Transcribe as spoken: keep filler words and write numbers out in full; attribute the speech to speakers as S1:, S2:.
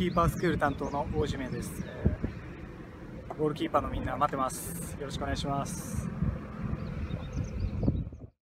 S1: キーパースクール担当の大締めです。ゴールキーパーのみんな待ってます。よろしくお願いします。